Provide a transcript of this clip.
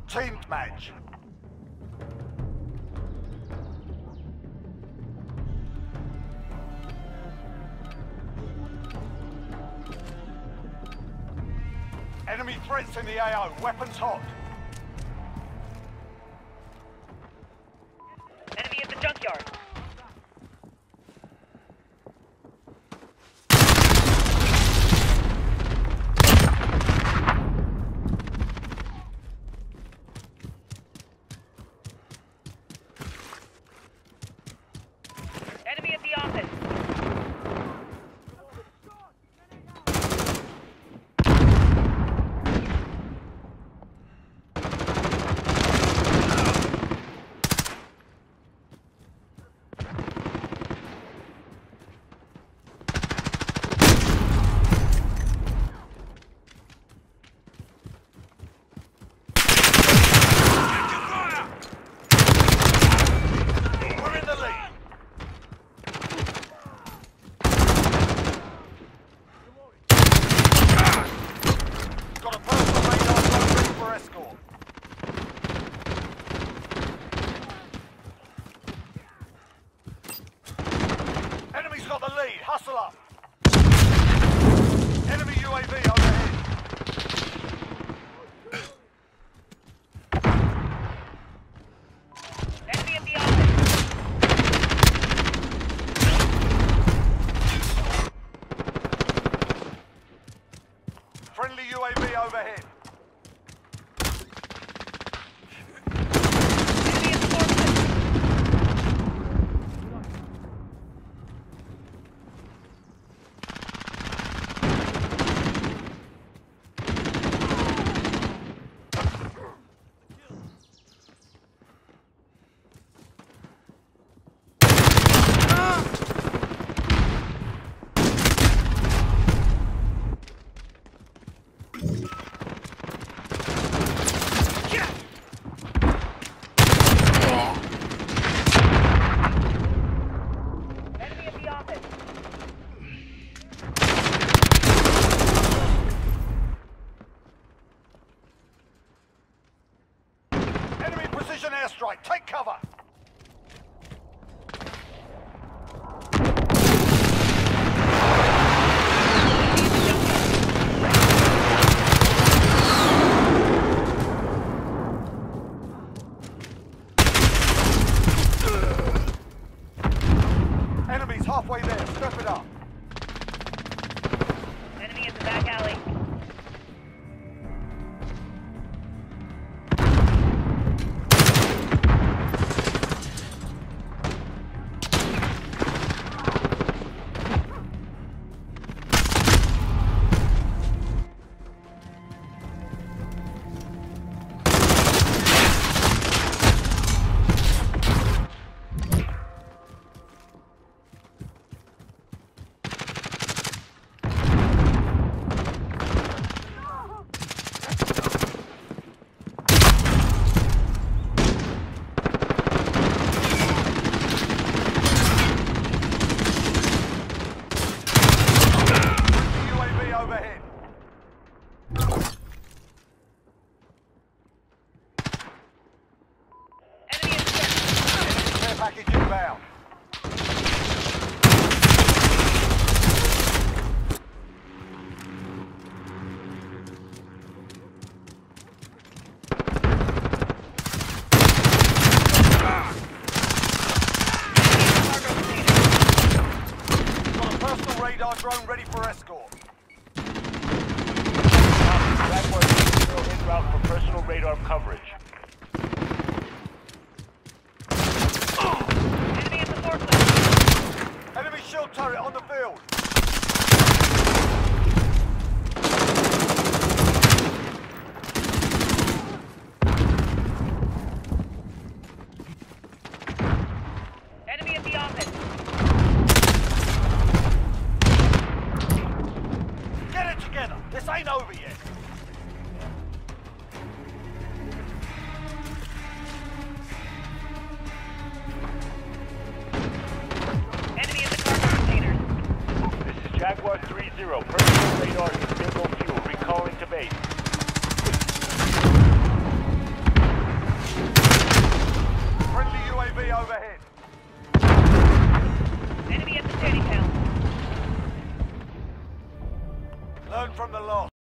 Team match. Enemy threats in the AO. Weapons hot. Enemy at the junkyard. Enemy at the office. Got the lead. Hustle up. Enemy UAV overhead. Enemy at the office. Friendly UAV overhead. Enemy at the forklift. Enemy precision airstrike. Take cover. Enemies halfway there. Step it up. Enemy in the back alley. Overhead. Enemy at the church. Enemy care package inbound. Got a personal radar drone ready for escort. En route for personal radar coverage. Enemy at the forklift. Enemy shield turret on the field. Enemy at the office. Get it together. This ain't over yet. training panel. Learn from the loss.